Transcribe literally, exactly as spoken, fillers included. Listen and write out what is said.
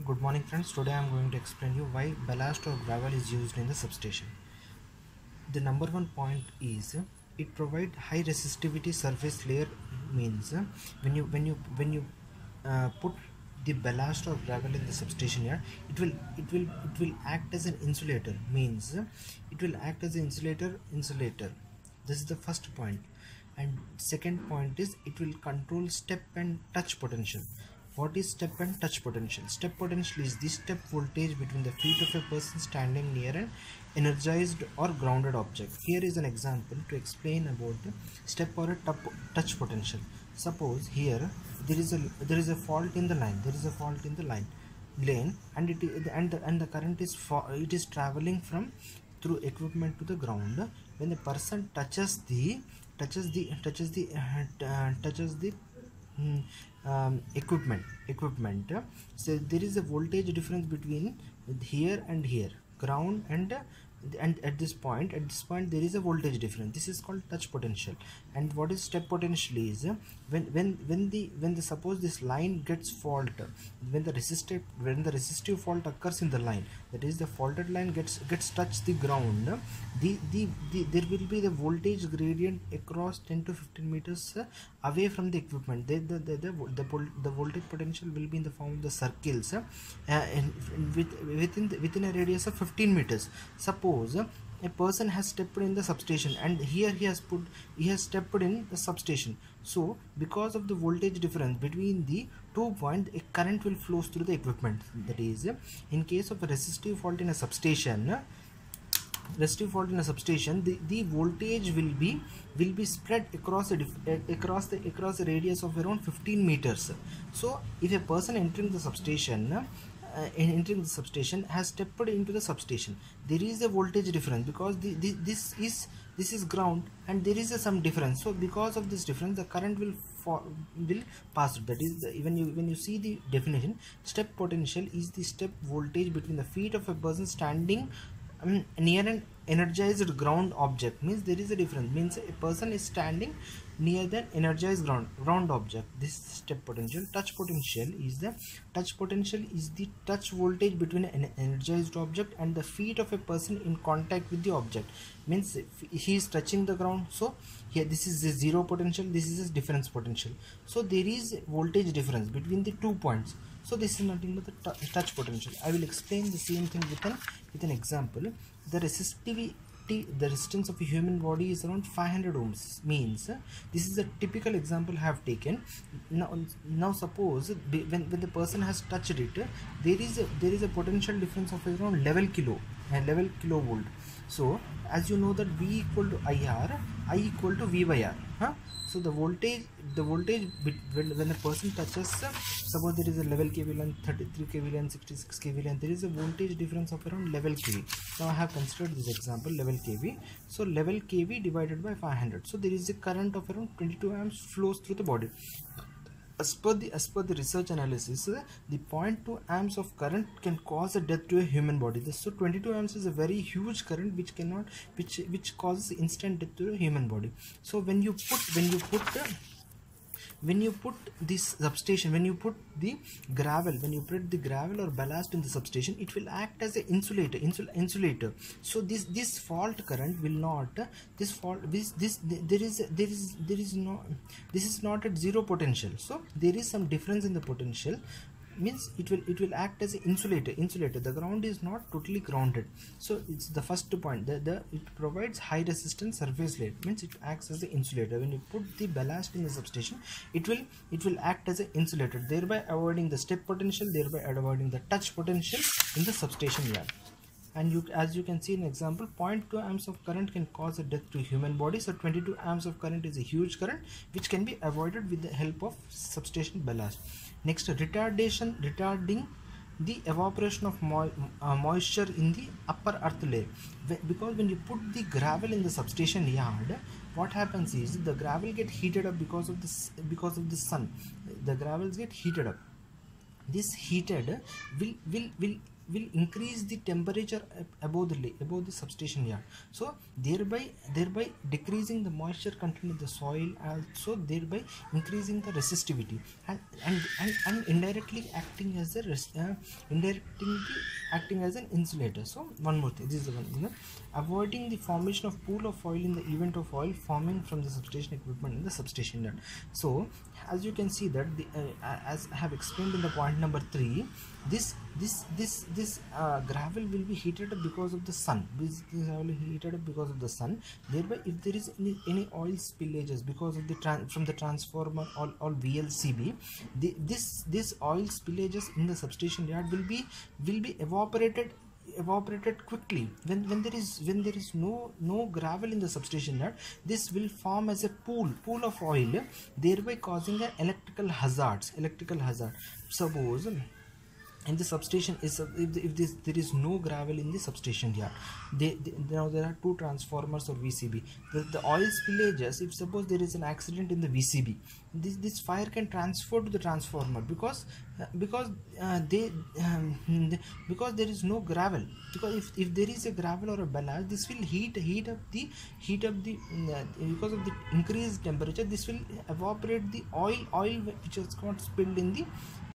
Good morning friends. Today I am going to explain you why ballast or gravel is used in the substation. The number one point is it provides high resistivity surface layer. Means when you when you when you uh, put the ballast or gravel in the substation here, it will it will it will act as an insulator. Means it will act as an insulator insulator. This is the first point. And second point is it will control step and touch potential. What is step and touch potential? Step potential is the step voltage between the feet of a person standing near an energized or grounded object. Here is an example to explain about the step or a touch potential. Suppose here there is a there is a fault in the line. There is a fault in the line lane, and it and the, and the current is for, it is traveling from through equipment to the ground. When the person touches the touches the touches the uh, touches the Hmm, um, equipment equipment so there is a voltage difference between here and here, ground and and at this point at this point there is a voltage difference. This is called touch potential. And what is step potential is when when when the when the suppose this line gets fault, when the resistive when the resistive fault occurs in the line, that is the faulted line gets gets touched the ground, the the, the there will be the voltage gradient across ten to fifteen meters away from the equipment. The the the, the, the, the voltage potential will be in the form of the circles uh, in, in, with, within the, within a radius of fifteen meters. Suppose a person has stepped in the substation, and here he has put he has stepped in the substation. So because of the voltage difference between the two points, a current will flow through the equipment. That is, in case of a resistive fault in a substation resistive fault in a substation, the, the voltage will be will be spread across a across the across a radius of around fifteen meters. So if a person entering the substation uh, entering the substation has stepped into the substation, there is a voltage difference because the, the this is this is ground and there is a some difference. So because of this difference, the current will for, will pass through. That is the, when you when you see the definition, step potential is the step voltage between the feet of a person standing Um, near an energized ground object. Means there is a difference. Means a person is standing near the energized ground ground object. This is step potential. Touch potential is the touch potential is the touch voltage between an energized object and the feet of a person in contact with the object. Means he is touching the ground, so here this is the zero potential, this is a difference potential. So there is voltage difference between the two points. So this is nothing but the touch potential. I will explain the same thing with an with an example. The resistivity, the resistance of a human body is around five hundred ohms. Means this is a typical example I have taken. Now, now suppose when when the person has touched it, there is a there is a potential difference of around eleven kilo and eleven kilovolt. So as you know that V equal to I R, I equal to V by R. Huh? So the voltage, the voltage when, when a person touches, uh, suppose there is a eleven K V line, thirty-three K V line, sixty-six K V line, there is a voltage difference of around eleven K V. Now I have considered this example eleven K V. So eleven K V divided by five hundred. So there is a current of around twenty-two amps flows through the body. As per the as per the research analysis, uh, the zero point two amps of current can cause a death to a human body. This, so twenty-two amps is a very huge current which cannot which which causes instant death to a human body. So when you put when you put uh, when you put this substation, when you put the gravel, when you put the gravel or ballast in the substation, it will act as an insulator insul insulator. So this this fault current will not this fault this this there is there is there is no this is not at zero potential. So there is some difference in the potential. Means it will it will act as an insulator insulator the ground is not totally grounded. So it's the first point, the, the it provides high resistance surface layer. Means it acts as an insulator. When you put the ballast in the substation, it will it will act as an insulator, thereby avoiding the step potential, thereby avoiding the touch potential in the substation yard. And you, as you can see in example, zero point two amps of current can cause a death to human body. So twenty-two amps of current is a huge current which can be avoided with the help of substation ballast. Next, retardation retarding the evaporation of mo uh, moisture in the upper earth layer. Because when you put the gravel in the substation yard, what happens is the gravel get heated up because of this because of the sun. The gravels get heated up. This heated will will will will increase the temperature above the above the substation yard, so thereby thereby decreasing the moisture content in the soil, also thereby increasing the resistivity, and and and, and indirectly acting as a res, uh, indirectly acting as an insulator. So one more thing, this is the one, you know, avoiding the formation of pool of oil in the event of oil forming from the substation equipment in the substation yard. So as you can see that the, uh, as I have explained in the point number three, this this this this uh, gravel will be heated up because of the sun. This, this gravel will be heated up because of the sun. Thereby, if there is any, any oil spillages because of the tran from the transformer or, or V L C B, the, this this oil spillages in the substation yard will be will be evaporated evaporated quickly. When when there is when there is no no gravel in the substation yard, this will form as a pool pool of oil, thereby causing an electrical hazards electrical hazard. Suppose in the substation is if, if this there is no gravel in the substation yard, they, they now there are two transformers or V C B, the, the oil spillages, if suppose there is an accident in the V C B, this this fire can transfer to the transformer because uh, because uh, they um, because there is no gravel, because if, if there is a gravel or a ballast, this will heat heat up the heat up the uh, because of the increased temperature, this will evaporate the oil oil which has got spilled in the